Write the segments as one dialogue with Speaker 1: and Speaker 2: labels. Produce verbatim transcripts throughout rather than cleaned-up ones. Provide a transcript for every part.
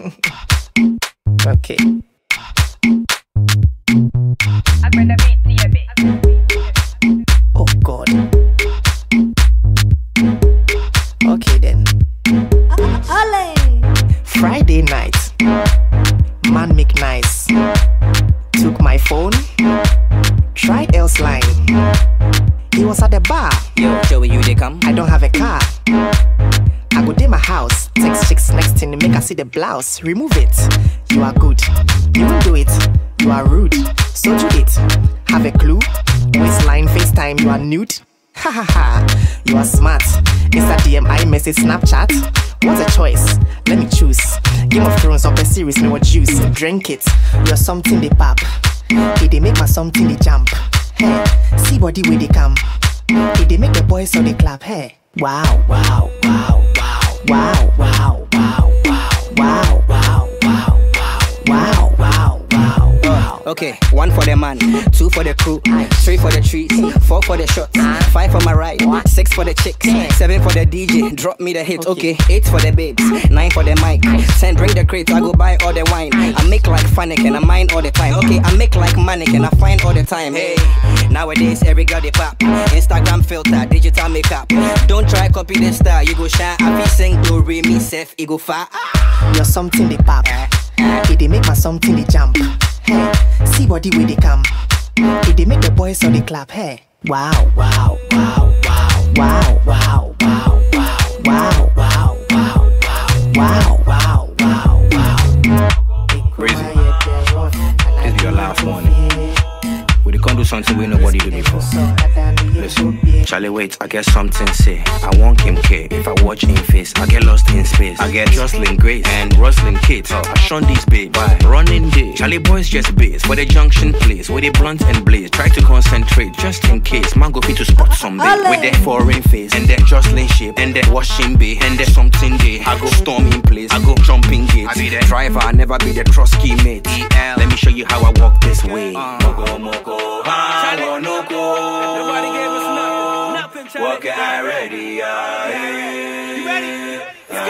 Speaker 1: Okay. Oh God. Okay then. Friday night, man make nice. Took my phone, tried else line. He was at the bar.
Speaker 2: Yo, Joey, you they come?
Speaker 1: I don't have a car. I go to my house, text chicks next thing, make her see the blouse. Remove it. You are good. You won't do it. You are rude. So do it. Have a clue? Waistline, FaceTime, you are nude. Ha ha ha. You are smart. Insta D M, iMessage, Snapchat. What a choice. Let me choose. Game of Thrones or a series, me what juice. Drink it. You're something they pop. Hey, they make my something they jump. Hey, see body where they come. Hey, they make the boys so they clap. Hey. Wow, wow, wow, wow, wow, wow, wow, wow, wow, wow, wow, wow, wow, wow, wow.
Speaker 2: Okay, one for the man, two for the crew, three for the trees, four for the shots, five for my ride, six for the chicks, seven for the D J, drop me the hit. Okay, eight for the babes, nine for the mic, ten bring the crate, I go buy all the wine. I make like Fanic I mind all the time. Okay, I make like mannequin, I find all the time. Hey, nowadays every girl they pop, Instagram filter, digital makeup. Don't try copy the style, you go shine. I be sing do re me self, you go far.
Speaker 1: You're something they pop. Hey, they make my something they jump. Hey, see body where they come. Hey, they make the boys so they clap. Hey, wow, wow, wow, wow, wow, wow, wow, wow, wow, wow, wow, wow, wow, wow, wow.
Speaker 3: Crazy. This be your last warning. We can't do something we nobody do before. Listen, Charlie, wait, I get something say. I want Kim K. If I watch in face, I get lost in space. I get Jocelyn Grace and Roslyn Kate. I shun these babes. Running day. Charlie boys just base for the junction place where they blunt and blaze. Try to concentrate just in case. Man go fit to spot someday with that foreign face and that Jocelyn shape and that washing bay and that something day. I go storm in place. I go jumping gates. I be the driver. I never be the trusty mate. E L. Let me show you how I walk this way. Uh, mogo, mogo.
Speaker 4: Nobody gave us nothing. Nothing, Charlie.
Speaker 3: What guy ready?
Speaker 4: You ready?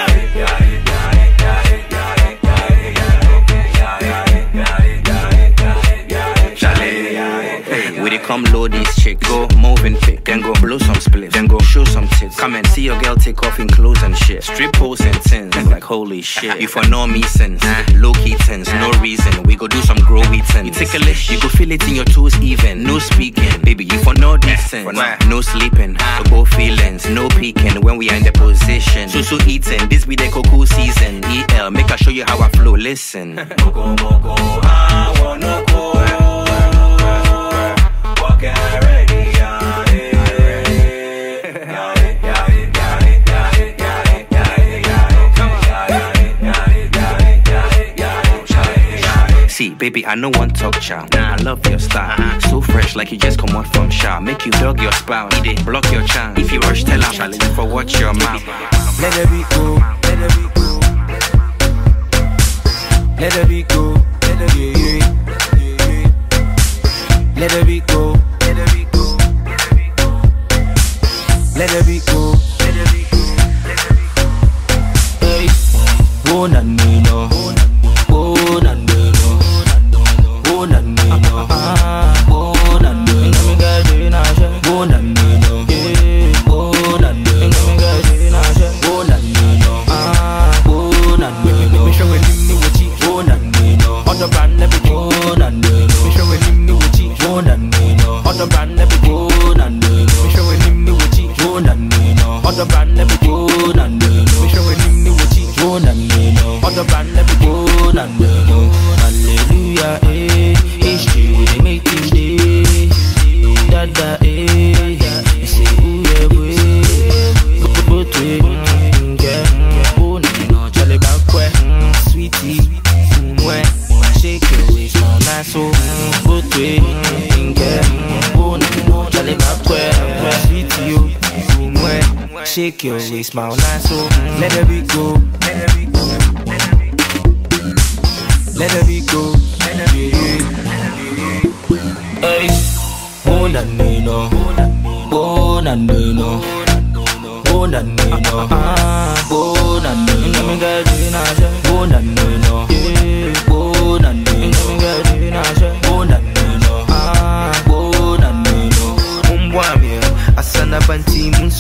Speaker 3: We they come load these chicks, go move and pick, then go blow some spliffs, then go show some tits. Come and see your girl take off in clothes and shit. Strip pose and tins, like holy shit. You for no me sense, low key tins, no reason. We go do some growy tins. You take a lick, you go feel it in your toes even. No speaking, baby, you for no decent. No sleeping, no go feelings, no peeking when we are in the position. So so eating, this be the cocoa season. E L, make I show you how I flow. Listen. Moko moko, I wanna go. See, baby, I know one talk chow. Nah, I love your style. Uh-huh. So fresh, like you just come out from shower. Make you dog your spouse. Eat it, block your chance. If you rush, tell her, Charlie, for watch your mouth.
Speaker 5: Let it be go, let it be go. Let it be go, let it be go. Let it be go, let it be go. Let it be go, let it be go. Hey, go na me no, go na me no, go na me no, go na me no, go na me no, go na me no, go na me no, go na me no. Me show him the way, go na me no. On the brand never go na me no. Me show him the way, go na me no. On the brand never go na me no. Me show him the way, go na me no. On the brand never go na me no. Me show him the way, go na me no. On the brand never go na me no. Hallelujah, eh. History they make things day. Da da eh. You say ooh yeah boy. Go go to it, yeah. Oh no, Charlie back where, sweetie, where. Shake your waist, now nice so. Go to it, yeah. Oh no, Charlie back where, sweetie you, where. Shake your waist, smile nice so. Let it be go, let it be go. Let it be go, let it be go. Hey, oh na me no, oh na me no, oh na me no, oh na me no, oh na me no.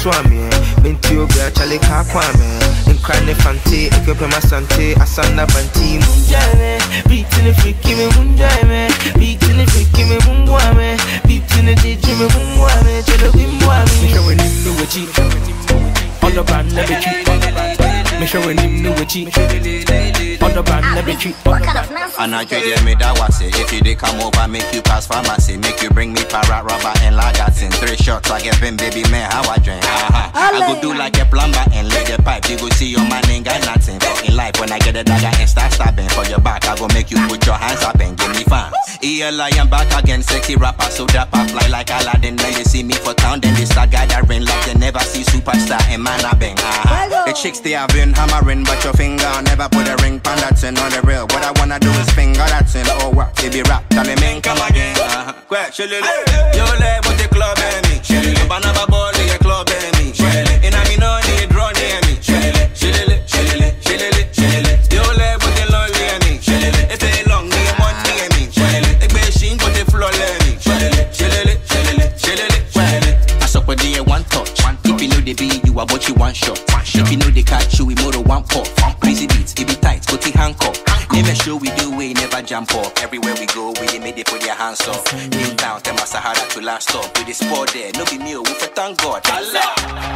Speaker 6: swami. Bintio girl, Charlie Kakwame. In Cranny Fante, if you pay my Sante, Asanda Banti, Munjame. Beating the freaky me, Munjame. Beating the freaky me, Mungwame. Beating the D J me, Mungwame. Jello Wimwame. Me showing him no cheat. On the band, never cheat. Me showing him no cheat. On the band, never cheat.
Speaker 3: And I tell me that was it. If you did come over, make you pass pharmacy. Make you bring me parrot rubber and lagatin. Three shots, I get been baby man, how I drink. Uh-huh. I go do like a plumber and lay the pipe. You go see your man ain't got nothing. But in life, when I get a dagger and start stabbing for your back, I go make you put your hands up and give me fans. E L I am back again, sexy rapper, so dapper, fly like Aladdin. When they see me for town, then they start gathering like they never see superstar and man I bang. Uh-huh. The chicks they have been hammering, but your finger never put a ring pan that's in on the real. What I wanna do is finger that's in. Oh what, baby rap, tell me man come again. Uh-huh. Quack, shillily, yo lay with the club and me. Shillily, banana ball in your club and me. Shillily, and I mean no need draw near me. Shillily, shillily, shillily, shillily, shillily. Yo lay with the lonely and me. Shillily, if they long me, one near me. Shillily, the machine put the floor let me. Shillily, shillily, shillily, shillily, shillily. I suck with the one touch. If you know the beat, you are what you want shot. If you know the catch, you we motor one pop. Crazy beats, it be tight, put the handcuff. Never show we do, we never jump up. Everywhere we go, we made it put your hands up. Kneel down, tell my Sahara to last stop. With the sport there, no be me, we for thank God. Allah.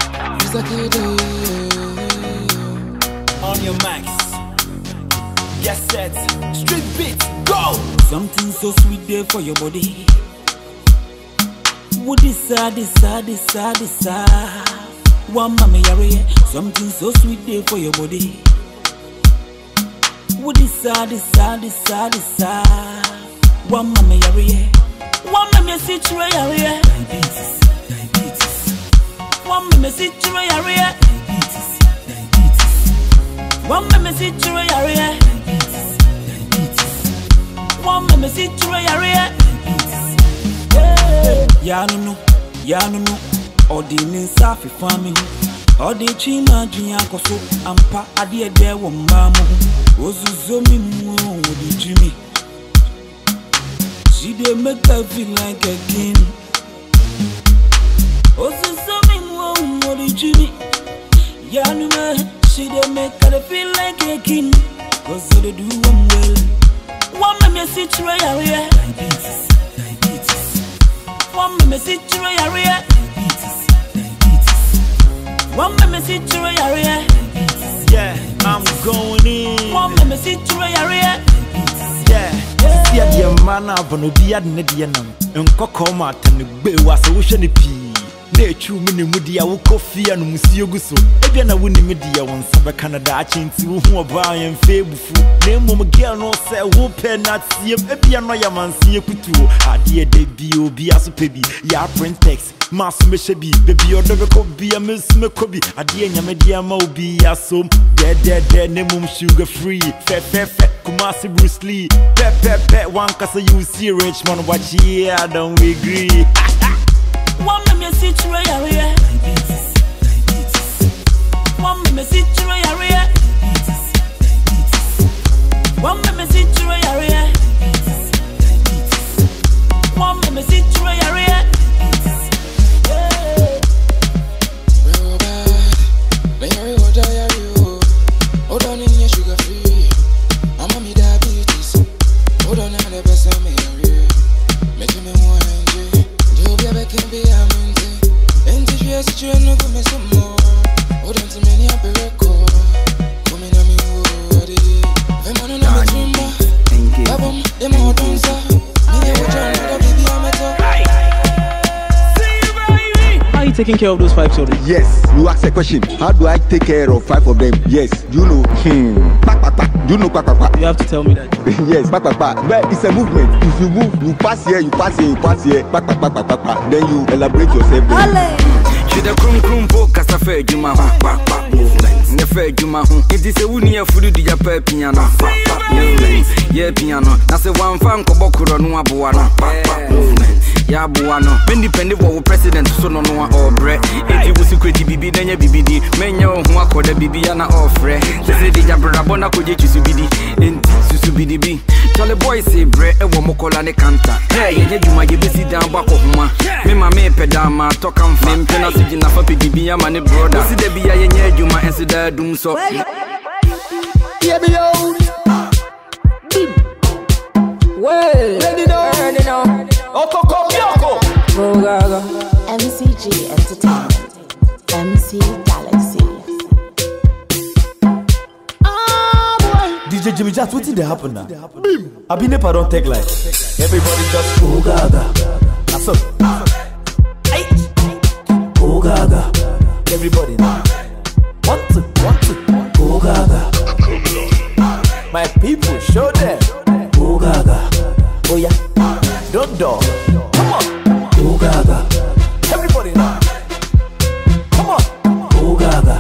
Speaker 5: On your max. Yes, set. Street beats, go! Something so sweet there for your body. Would decide, decide, decide, decide. One mama yare, something so sweet there for your body. Would decide, decide, decide, decide. One mama yare, one mama situa yare. Diabetes, diabetes. One mama situa yare. Diabetes, diabetes. One mama situa yare. Diabetes, diabetes. One mama situa yare. Ya no no, ya no no. Ordinin safi fami hu. Odi chima jinya koso ampa ade ede wo mamu. Ozuzo mi mu odi jimi. She dey make her feel like a king. Ozuzo mi mu odi jimi. Ya no me, she dey make her feel like a king. Cause they do one well. One me see try area. Diabetes, diabetes. One me see try area. Diabetes, diabetes. One me see try area.
Speaker 7: Yeah, I'm going in.
Speaker 5: One me see try area.
Speaker 7: Yeah, see the man of no dia ne dia nam. Enko koma tan gbe wa so wo hwe ne pi. Na echu me ne mudia wo kofia no musio gu so. Ebia na wo ni media won sabe Canada achinti wo hu oba yen febufu. Na mom girl no say wo pe na tiem ebia no ya mansie kutuo. Ade de bi obi aso pe bi. Ya print text. Mass me shebi baby odo be ko bi miss me ko bi. Ade nya me dia ma obi asom. De de de ne mum sugar free. Fe fe fe Kumasi Bruce Lee. Pe pe pe one kasa you see rich man watch here don't we agree.
Speaker 5: One me see try area. Diabetes, diabetes. One me see try area. Diabetes, diabetes. One me see try area. Diabetes, diabetes. One me see try area.
Speaker 8: Real bad, me hurry go die you. Hold on in your sugar free. I'm on me diabetes. Hold on now the best of me hurry. Making me want to. You be a can be a minty. And if you ask you no go me some more. Hold on to me up a record. Come in on me woody. If I'm on a dreamer. Babum, the more dancer. Me never join the baby I'm a
Speaker 9: How are you taking care of those five children?
Speaker 10: Yes, you ask a question. How do I take care of five of them? Yes, do you know? Hmm. Pak, pak, pak. Do you know pak, pak, pak?
Speaker 9: You have to tell me that.
Speaker 10: Yes, pak, pak, pak. Well, it's a movement. If you move, you pass here, you pass here, you pass here. Pak, pak, pak, pak, pak, pak. Then you elaborate yourself.
Speaker 11: She the krum krum po kasa fe juma ho. Pak, pak, movement. Ne fe juma ho. If this a wuni e fudu di jape piano. Pak, pak, movement. Yeah, piano. Na se wan fan ko bokuro no aboa no. Pak, pak, movement. Ya buano, independent wo president so no no or bre. If you security bibi denya bibidi, menyo ho akoda bibi ya na ofre. Say di jabra bona ko je chusubidi, enti susubidi bi. Charlie boy say bread e wo mokola ne kanta. Hey, ye juma ye besi down back of homa. Me ma me pedama talk am fa. Me pena siji na fa pedibi ya mane brother. Si de bia ye nye juma ensi da dum so.
Speaker 12: Yeah me yo. Well, ready now, ready now. Okoko Kyoko. Go gaga.
Speaker 13: M C G Entertainment. M C Galaxy.
Speaker 7: D J Jimmy Jazz, what did happen now? I be never don't take like. Everybody just go gaga. That's up. Go gaga. Everybody now. One two, one two. Go gaga. My people, show them. Go gaga. Oh yeah. Don't dog. Come on. Go gaga. Everybody now. Come on. Go gaga.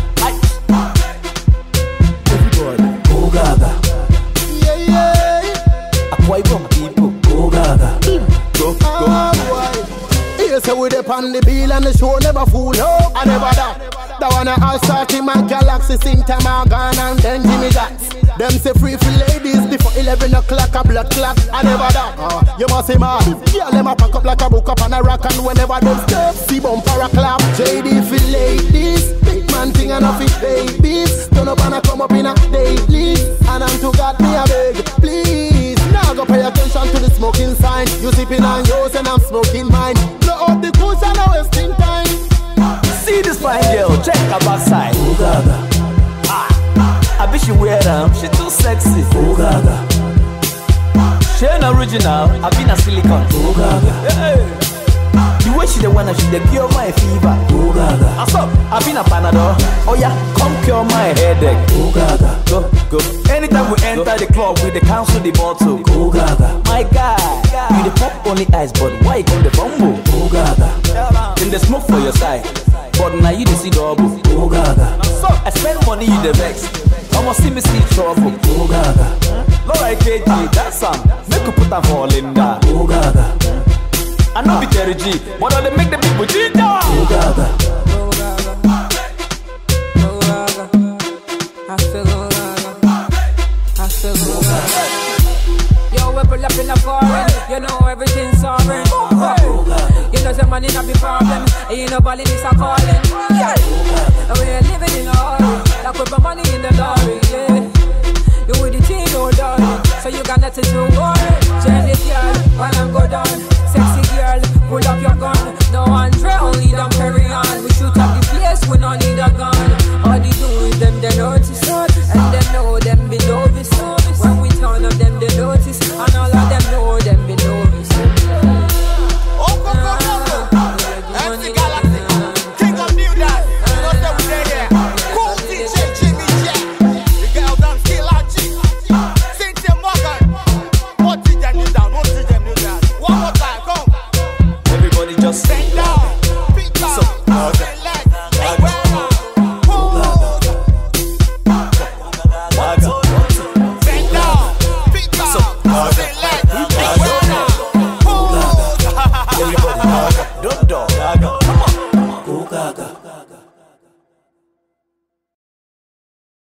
Speaker 12: Yeah, yeah.
Speaker 7: Why come people? Go gaga. Go, go.
Speaker 12: Yes, I with up on the bill and the show never fool. No, I never that. The one I start in my galaxy, sing time I gone and then Jimmy Jazz. Them say free for ladies before eleven o'clock a blood clot. I never that. Uh, you must say man. Yeah, them a pack up like a book up and a rock and whenever them step, see bumper a clap. J D for ladies, big man thing and a fit babies. Turn up and I come up in a daily. And I'm to God me a beg, please. Now go pay attention to the smoking sign. You sipping on yours and I'm smoking mine. Blow up the coast and I'm wasting time.
Speaker 7: See this fine girl, check her backside. Oh gaga. Ah, I bet she wear them, she too sexy. Oh gaga. She ain't original, I been a silicone. Oh gaga. Hey. The way she the one, she the cure my fever. Oh gaga. What's up? I been a Panadol. Oh yeah, come cure my headache. Oh gaga. Go, go. Anytime we enter the club, we the cancel the bottle. Oh gaga. My guy, you the pop only ice, but why you come the bumble? Oh gaga. Then the smoke for your side. But now you the see double. Oh gaga. So I spend money you the vex. I'ma see me see trouble. Oh gaga. Laura K G, that song make you put a fall in that. Oh gaga. I know be Terry G, but all they make the people ginger. Oh gaga.
Speaker 8: Go gaga. Go gaga. I feel go gaga. I feel go gaga. Yo, we pull up in the foreign. You know everything's sovereign. Hey. You know the money not be problem. Ain't nobody this a calling. Yeah. We